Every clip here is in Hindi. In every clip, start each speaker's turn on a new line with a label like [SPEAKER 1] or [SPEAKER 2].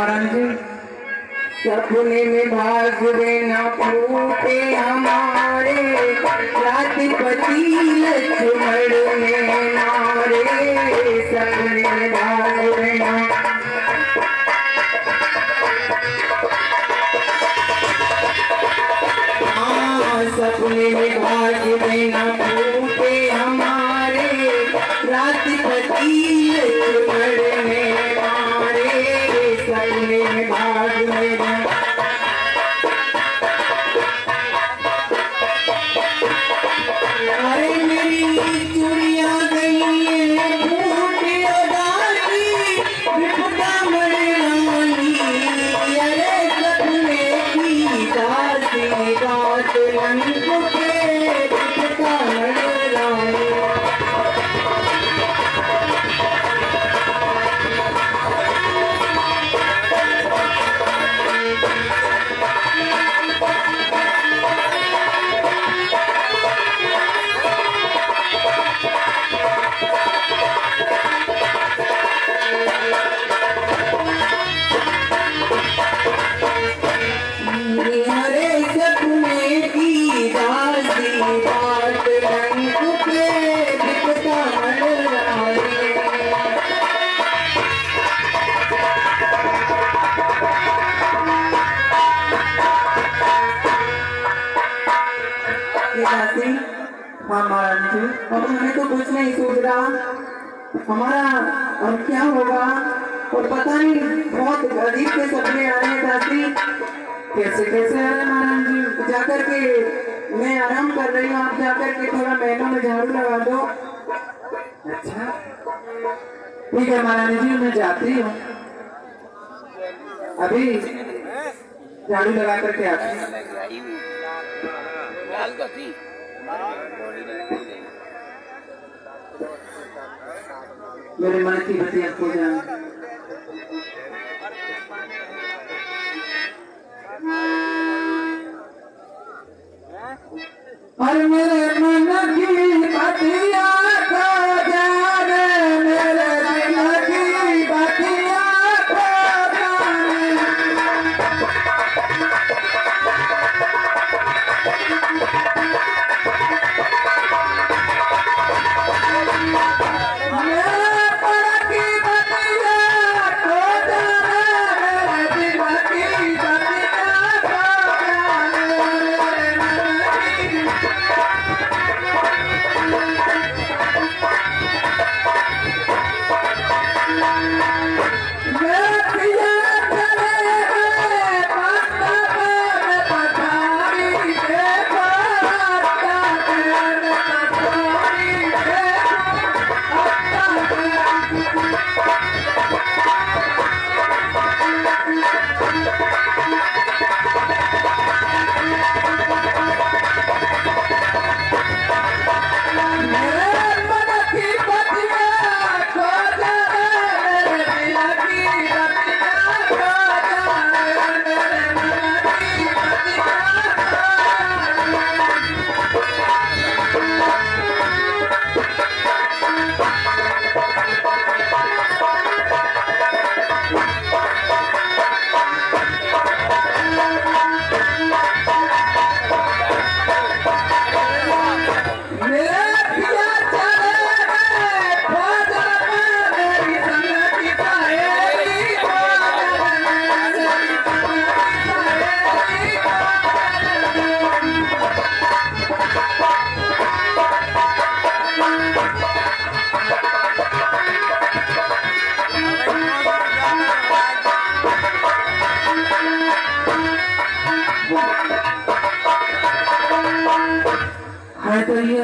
[SPEAKER 1] महारानी जी।
[SPEAKER 2] सपने में भाग न फूटे हमारे, रात पति लक्ष्मण में मारे। सपने में भाग न सपने में भाग न फूटे हमारे, रात पति लक्ष्मण में मारे। सपने में भाग न अरे मेरी चुड़िया गई फूट उदासी, विपदा मरवानी। अरे सपने की दासी रात रंग के विपदा मरवानी। अब हमें तो कुछ नहीं सूझ रहा, हमारा अब क्या होगा। और पता नहीं बहुत अजीब के सपने आ रहे हैं दासी। कैसे कैसे आ रहे हैं महाराज जी? जाकर के मैं आराम कर रही हूँ, आप जाकर के थोड़ा महलों में झाड़ू लगा दो। अच्छा ठीक है महारानी जी, मैं जाती हूँ, अभी झाड़ू लगा करके आती हूँ। मेरे मन की बतिया खो जाए। और मेरे मन की बतिया खो जाए, मेरे मन की बतिया खो जाए। तो ये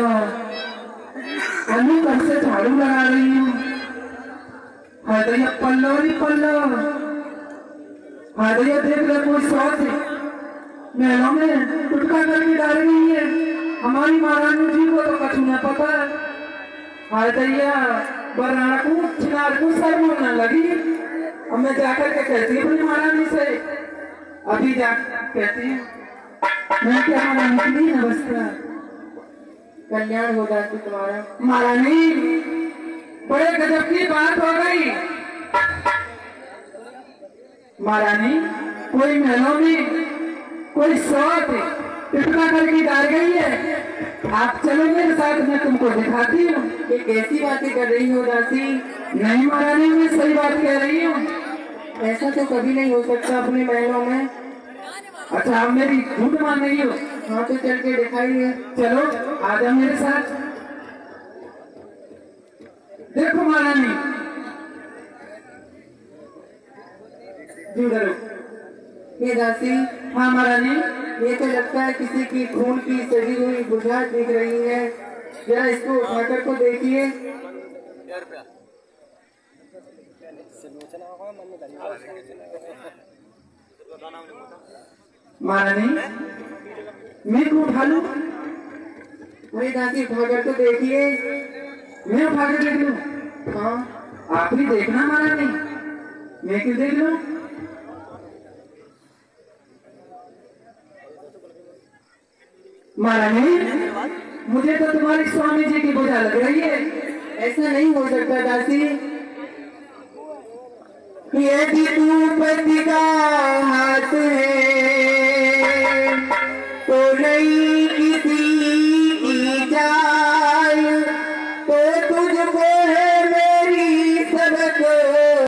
[SPEAKER 2] कब से झाड़ू लगा रही हूँ। हाँ तो ये पल्लो नहीं पल्लो, हाँ तो ये देख ले कोई सोच महलों में टुटका करके डाल रही है। हमारी महारानी जी को तो कछु न पता है। हाँ तो ये बराना को चिनार को सर बोलने लगी। अब मैं जाकर के कहती हूँ अपनी महारानी से, अभी जा कहती हूँ मैं क्या महारानी की नमस्कार, कल्याण होगा कि तुम्हारा। महारानी बड़े गजब की बात हो गई। महारानी कोई महलों में कोई सौत टिपका करके डाल गई है। आप चलो मेरे साथ, मैं तुमको दिखाती हूँ।
[SPEAKER 1] ये कैसी बातें कर रही हो दासी?
[SPEAKER 2] नहीं महारानी, मैं सही बात कह रही हूँ।
[SPEAKER 1] ऐसा तो कभी नहीं हो सकता अपने महलों में।
[SPEAKER 2] अच्छा आप मेरी झूठ मान रही हो?
[SPEAKER 1] हाँ तो चल के दिखाइए।
[SPEAKER 2] चलो आ जाओ मेरे साथ। देखो महारानी,
[SPEAKER 1] ये दासी,
[SPEAKER 2] हाँ महारानी,
[SPEAKER 1] ये तो लगता है किसी की खून की सजी हुई बुझारत दिख रही है। जरा इसको उठाकर को देखिए।
[SPEAKER 2] महारानी मैं क्यों उठा लूं?
[SPEAKER 1] वही दासी उठाकर तो देखिए।
[SPEAKER 2] मैं उठा कर देख लूं?
[SPEAKER 1] हाँ
[SPEAKER 2] आप ही देखना महारानी, मैं क्यों देख लूं? महारानी मुझे तो तुम्हारे स्वामी जी की बुझा लग रही है।
[SPEAKER 1] ऐसा नहीं हो सकता दासी। ये भी तू पति का हाथ है,